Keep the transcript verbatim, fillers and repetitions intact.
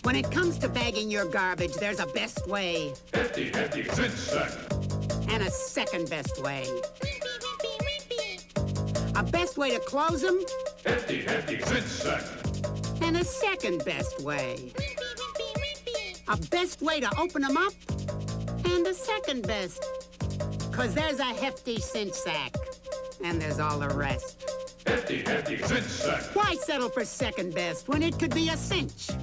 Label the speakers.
Speaker 1: When it comes to bagging your garbage, there's a best way.
Speaker 2: Hefty, hefty, cinch sack.
Speaker 1: And a second best way. A best way to close them.
Speaker 2: Hefty, hefty, cinch sack.
Speaker 1: And a second best way. A best way to open them up. And a second best. 'Cause there's a hefty cinch sack. And there's all the rest.
Speaker 2: Hefty, hefty, cinch sack.
Speaker 1: Why settle for second best when it could be a cinch?